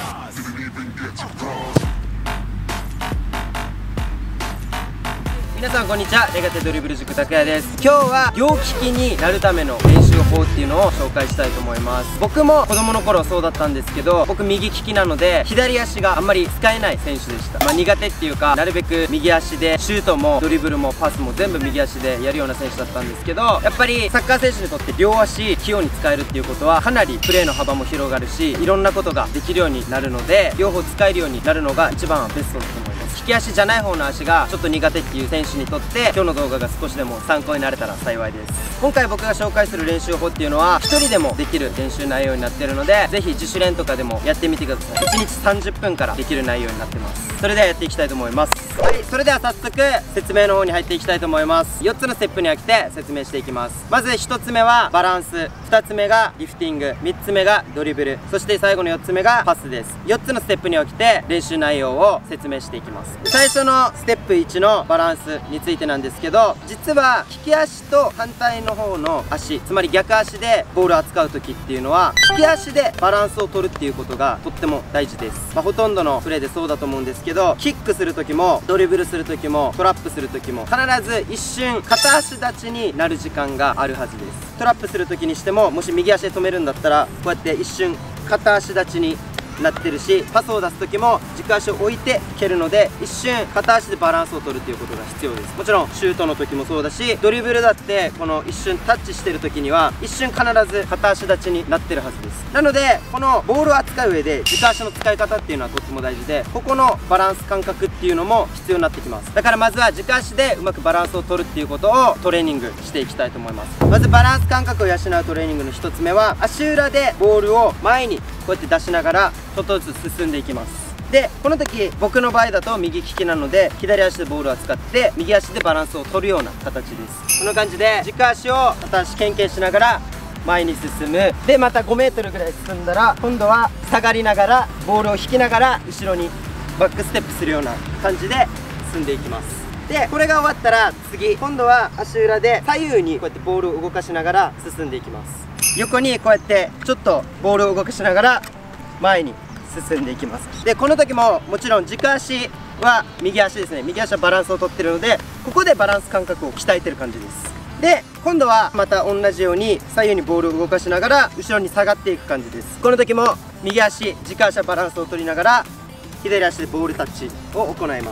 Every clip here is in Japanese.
皆さんこんにちは。レガテドリブル塾拓也です。今日は両利きになるための練習法っていうのを紹介したいと思います。僕も子供の頃そうだったんですけど、僕右利きなので左足があんまり使えない選手でした。苦手っていうか、なるべく右足でシュートもドリブルもパスも全部右足でやるような選手だったんですけど、やっぱりサッカー選手にとって両足器用に使えるっていうことはかなりプレーの幅も広がるし、いろんなことができるようになるので、両方使えるようになるのが一番ベストだと思います。利き足じゃない方の足がちょっと苦手っていう選手にとって今日の動画が少しでも参考になれたら幸いです。今回僕が紹介する練習法っていうのは1人でもできる練習内容になってるので、ぜひ自主練とかでもやってみてください。1日30分からできる内容になってます。それではやっていきたいと思います。はい、それでは早速説明の方に入っていきたいと思います。4つのステップに分けて説明していきます。まず1つ目はバランス、2つ目がリフティング、3つ目がドリブル、そして最後の4つ目がパスです。4つのステップに分けて練習内容を説明していきます。最初のステップ1のバランスについてなんですけど、実は利き足と反対の方の足、つまり逆足でボールを扱う時っていうのは利き足でバランスを取るっていうことがとっても大事です。ほとんどのプレーでそうだと思うんですけど、キックする時もドリブルする時もトラップする時も必ず一瞬片足立ちになる時間があるはずです。トラップする時にしても、もし右足で止めるんだったらこうやって一瞬片足立ちになってるし、パスを出す時も軸足を置いて蹴るので一瞬片足でバランスを取るっていうことが必要です。もちろんシュートの時もそうだし、ドリブルだってこの一瞬タッチしてる時には一瞬必ず片足立ちになってるはずです。なのでこのボールを扱う上で軸足の使い方っていうのはとっても大事で、ここのバランス感覚っていうのも必要になってきます。だからまずは軸足でうまくバランスを取るっていうことをトレーニングしていきたいと思います。まずバランス感覚を養うトレーニングの1つ目は、足裏でボールを前にこうやって出しながらちょっとずつ進んでいきます。でこの時僕の場合だと右利きなので左足でボールを扱って右足でバランスを取るような形です。こんな感じで軸足を片足ケンケンしながら前に進む。でまた5 m ぐらい進んだら今度は下がりながらボールを引きながら後ろにバックステップするような感じで進んでいきます。でこれが終わったら次今度は足裏で左右にこうやってボールを動かしながら進んでいきます。横にこうやってちょっとボールを動かしながら前に進んでいきます。でこの時ももちろん軸足は右足ですね。右足はバランスをとってるのでここでバランス感覚を鍛えてる感じです。で今度はまた同じように左右にボールを動かしながら後ろに下がっていく感じです。この時も右足軸足はバランスを取りながら左足でボールタッチを行います。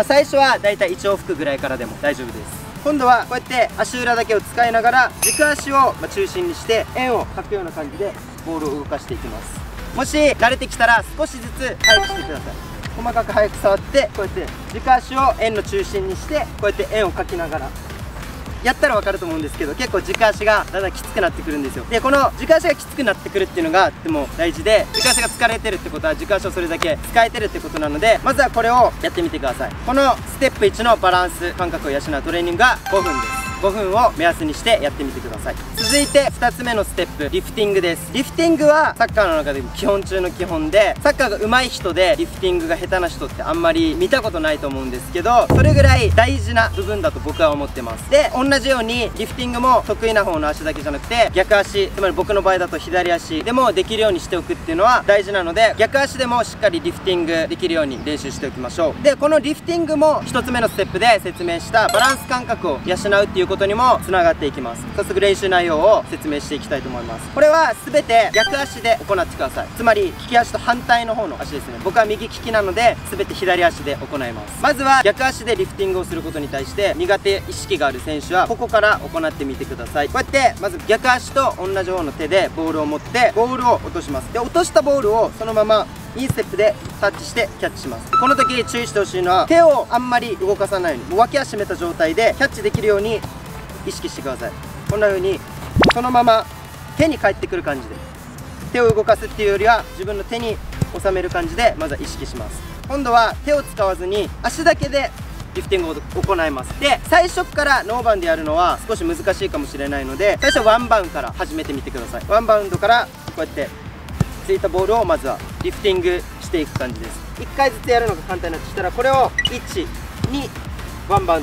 最初はだいたい1往復ぐらいからでも大丈夫です。今度はこうやって足裏だけを使いながら軸足を中心にして円を描くような感じでボールを動かしていきます。もし慣れてきたら少しずつ速くしてください。細かく速く触ってこうやって軸足を円の中心にしてこうやって円を描きながらやったら分かると思うんですけど、結構軸足がだんだんきつくなってくるんですよ。でこの軸足がきつくなってくるっていうのがとても大事で、軸足が疲れてるってことは軸足をそれだけ使えてるってことなので、まずはこれをやってみてください。このステップ1のバランス感覚を養うトレーニングが5分です。5分を目安にしてやってみてください。続いて2つ目のステップ、リフティングです。リフティングはサッカーの中でも基本中の基本で、サッカーが上手い人でリフティングが下手な人ってあんまり見たことないと思うんですけど、それぐらい大事な部分だと僕は思ってます。で同じようにリフティングも得意な方の足だけじゃなくて逆足、つまり僕の場合だと左足でもできるようにしておくっていうのは大事なので、逆足でもしっかりリフティングできるように練習しておきましょう。でこのリフティングも1つ目のステップで説明したバランス感覚を養うっていうことにもつながっていきます。早速練習内容を説明していきたいと思います。これは全て逆足で行ってください。つまり利き足と反対の方の足ですね。僕は右利きなので全て左足で行います。まずは逆足でリフティングをすることに対して苦手意識がある選手はここから行ってみてください。こうやってまず逆足と同じ方の手でボールを持ってボールを落とします。で落としたボールをそのままいいステップでタッチしてキャッチします。この時注意してほしいのは手をあんまり動かさないように、もう脇足締めた状態でキャッチできるように意識してください。こんな風にそのまま手に返ってくる感じで、手を動かすっていうよりは自分の手に収める感じでまずは意識します。今度は手を使わずに足だけでリフティングを行います。で最初からノーバウンドやるのは少し難しいかもしれないので、最初はワンバウンドから始めてみてください。ワンバウンドからこうやってついたボールをまずはリフティングしていく感じです。1回ずつやるのが簡単になってきたら、これを1、2、ワンバウ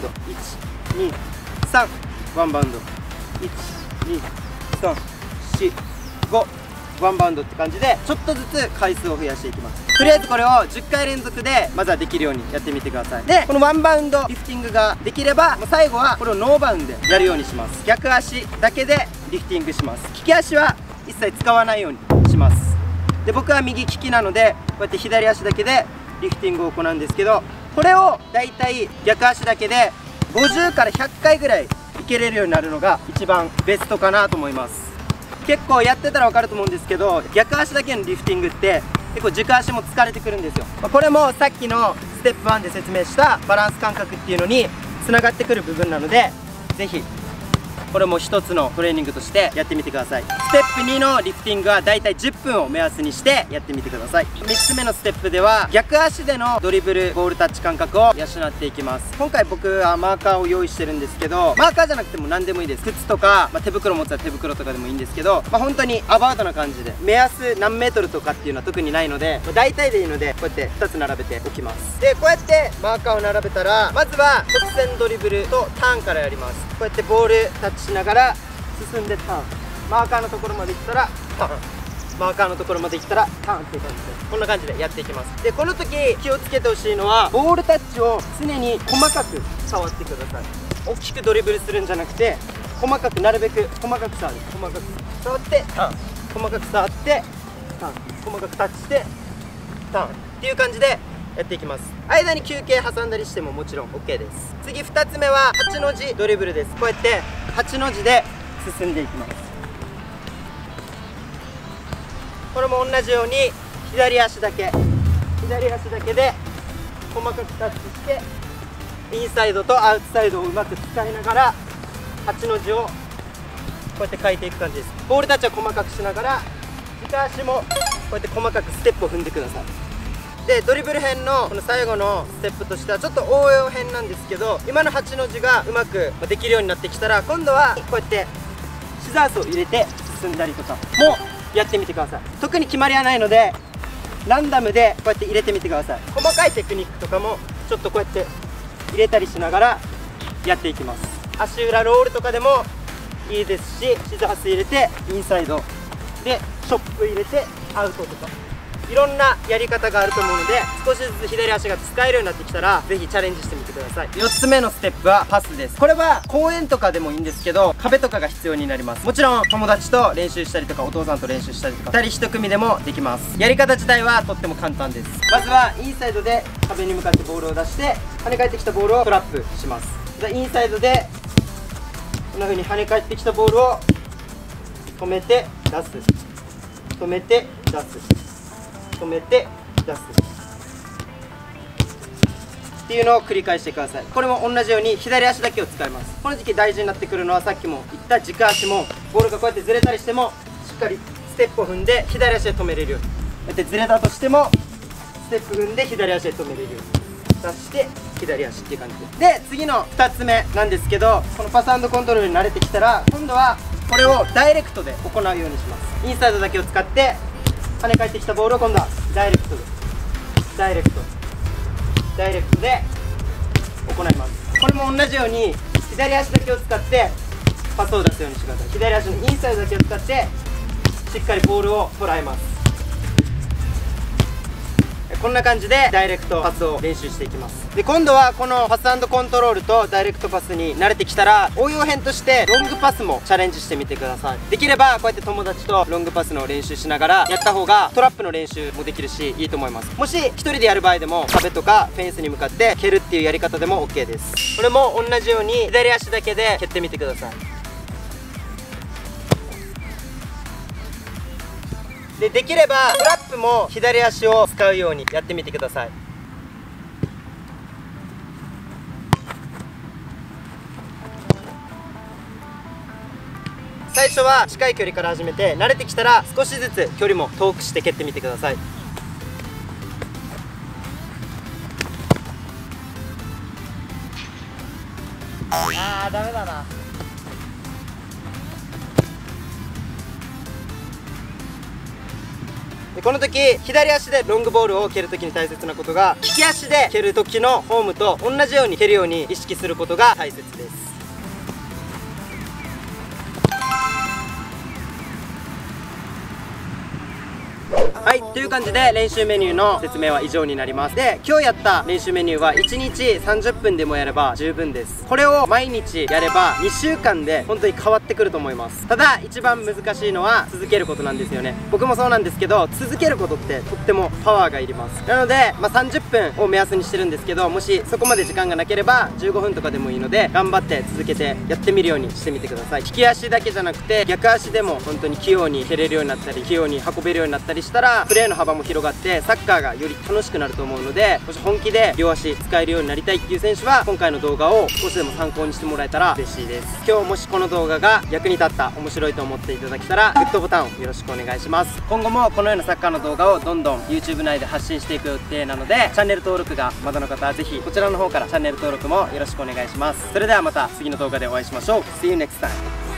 ンド、1、2、3、ワンバウンド、1、2、3、4、5、 ワンバウンドって感じでちょっとずつ回数を増やしていきます。とりあえずこれを10回連続でまずはできるようにやってみてください。でこのワンバウンドリフティングができればもう最後はこれをノーバウンドでやるようにします。逆足だけでリフティングします。利き足は一切使わないようにします。で僕は右利きなのでこうやって左足だけでリフティングを行うんですけど、これをだいたい逆足だけで50から100回ぐらいいけれるようになるのが一番ベストかなと思います。結構やってたら分かると思うんですけど、逆足だけのリフティングって結構軸足も疲れてくるんですよ。これもさっきのステップ1で説明したバランス感覚っていうのにつながってくる部分なので、ぜひこれも一つのトレーニングとしてやってみてください。ステップ2のリフティングはだいたい10分を目安にしてやってみてください。3つ目のステップでは逆足でのドリブルボールタッチ感覚を養っていきます。今回僕はマーカーを用意してるんですけど、マーカーじゃなくても何でもいいです。靴とか、手袋持ってたら手袋とかでもいいんですけど、本当にアバウトな感じで目安何メートルとかっていうのは特にないので、大体でいいのでこうやって2つ並べておきます。でこうやってマーカーを並べたらまずは直線ドリブルとターンからやります。こうやってボールタッチしながら進んでターン、マーカーのところまで行ったらターン、マーカーのところまで行ったらターンっていう感じでこんな感じでやっていきます。でこの時気をつけてほしいのはボールタッチを常に細かく触ってください。大きくドリブルするんじゃなくて細かく、なるべく細かく触る、細かく触ってターン、細かく触ってターン、細かくタッチしてターンっていう感じでやっていきます。間に休憩挟んだりしてももちろん OK です。次2つ目は8の字ドリブルです。こうやって8の字で進んでいきます。これも同じように左足だけで細かくタッチしてインサイドとアウトサイドをうまく使いながら8の字をこうやって書いていく感じです。ボールタッチは細かくしながら軸足もこうやって細かくステップを踏んでください。でドリブル編のこの最後のステップとしてはちょっと応用編なんですけど、今の8の字がうまくできるようになってきたら今度はこうやってシザースを入れて進んだりとかもやってみてください。特に決まりはないのでランダムでこうやって入れてみてください。細かいテクニックとかもちょっとこうやって入れたりしながらやっていきます。足裏ロールとかでもいいですし、シザース入れてインサイドでショップ入れてアウトとかいろんなやり方があると思うので、少しずつ左足が使えるようになってきたらぜひチャレンジしてみてください。4つ目のステップはパスです。これは公園とかでもいいんですけど壁とかが必要になります。もちろん友達と練習したりとかお父さんと練習したりとか2人1組でもできます。やり方自体はとっても簡単です。まずはインサイドで壁に向かってボールを出して跳ね返ってきたボールをトラップします。でインサイドでこんな風に跳ね返ってきたボールを止めて出す、止めて出す、止めて出すっていうのを繰り返してください。これも同じように左足だけを使います。この時期大事になってくるのはさっきも言った軸足もボールがこうやってずれたりしてもしっかりステップを踏んで左足で止めれるように、こうやってずれたとしてもステップ踏んで左足で止めれるように出して左足っていう感じで、次の2つ目なんですけど、このパス&コントロールに慣れてきたら今度はこれをダイレクトで行うようにします。インサイドだけを使って跳ね返ってきたボールを今度はダイレクトで行います。これも同じように左足だけを使ってパスを出すようにしてください。左足のインサイドだけを使ってしっかりボールを捉えます。こんな感じでダイレクトパスを練習していきます。で今度はこのパス&コントロールとダイレクトパスに慣れてきたら応用編としてロングパスもチャレンジしてみてください。できればこうやって友達とロングパスの練習しながらやった方がトラップの練習もできるしいいと思います。もし1人でやる場合でも壁とかフェンスに向かって蹴るっていうやり方でも OK です。これも同じように左足だけで蹴ってみてください。できればトラップも左足を使うようにやってみてください。最初は近い距離から始めて慣れてきたら少しずつ距離も遠くして蹴ってみてください。ダメだな。でこの時左足でロングボールを蹴る時に大切なことが利き足で蹴る時のフォームと同じように蹴るように意識することが大切です。 はい、という感じで練習メニューの説明は以上になります。で、今日やった練習メニューは1日30分でもやれば十分です。これを毎日やれば2週間で本当に変わってくると思います。ただ一番難しいのは続けることなんですよね。僕もそうなんですけど、続けることってとってもパワーがいります。なので、30分を目安にしてるんですけど、もしそこまで時間がなければ15分とかでもいいので、頑張って続けてやってみるようにしてみてください。利き足だけじゃなくて逆足でも本当に器用に蹴れるようになったり、器用に運べるようになったりしたら、プレーの幅も広がってサッカーがより楽しくなると思うので、もし本気で両足使えるようになりたいっていう選手は、今回の動画を少しでも参考にしてもらえたら嬉しいです。今日もしこの動画が役に立った、面白いと思っていただけたらグッドボタンをよろしくお願いします。今後もこのようなサッカーの動画をどんどん YouTube 内で発信していく予定なので、チャンネル登録がまだの方はぜひこちらの方からチャンネル登録もよろしくお願いします。それではまた次の動画でお会いしましょう。See you next time.